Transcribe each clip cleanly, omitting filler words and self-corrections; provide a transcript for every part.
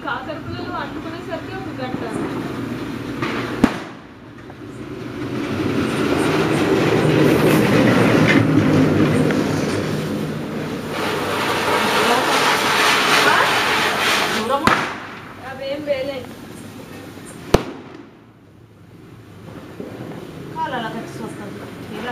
కాకర పుల్లలు అంటుకునేసరికి ఒక గంట. అవేం వేలే కాలాల కట్టి వస్తుంది ఇలా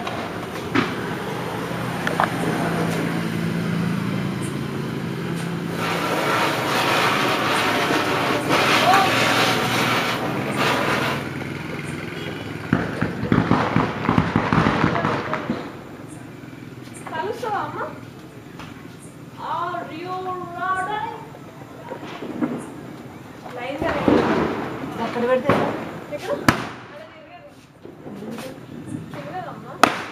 కలుస్తావా అమ్మ? లైన్ అక్కడ పెడితే ఎక్కడ తిరగదమ్మా.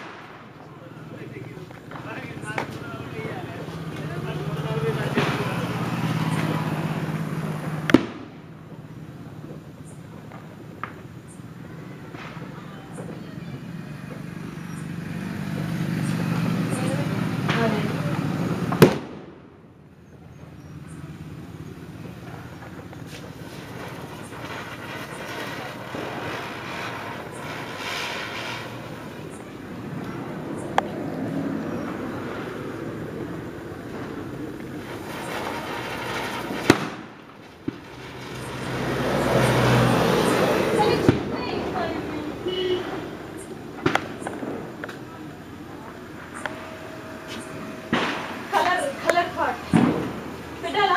కలర్ పాట్ పెట్టాలా?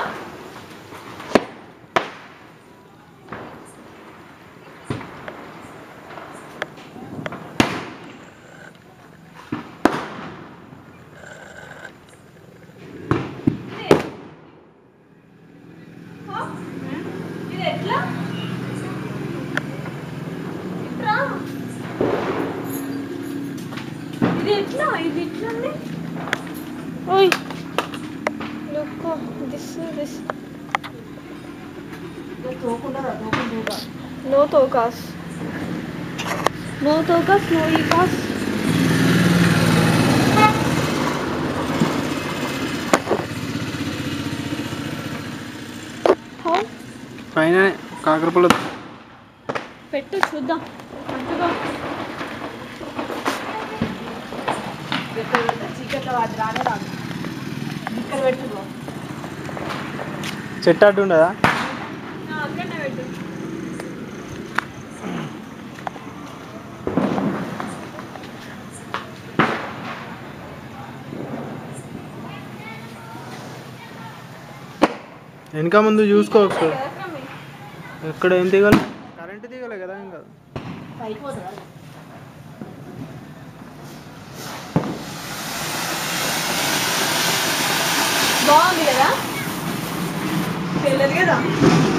ఇది ఎట్లా ఇట్రా? ఇది ఎట్లా? ఇది ఎట్లుంది? ఓయ్ లుక్ దిస్ తోకుండా తోకుండా నో తోకాస్ నో ఈకాస్. పైన కాకర పుల్ల పెట్టు చూద్దాం. అంతగా చీకట్లో అది రానే రాదు ఇక్కడ పెట్టుకో చెట్టు అడ్డు ఉండదా? అక్కడనే పెట్టు. వెనక ముందు చూసుకోవచ్చు. ఎక్కడ ఏం తీగలు? కరెంటు తీగలే కదా. ఏం కాదు. పైకి పోతుందా బాగుంది కదా, తెలియదు కదా.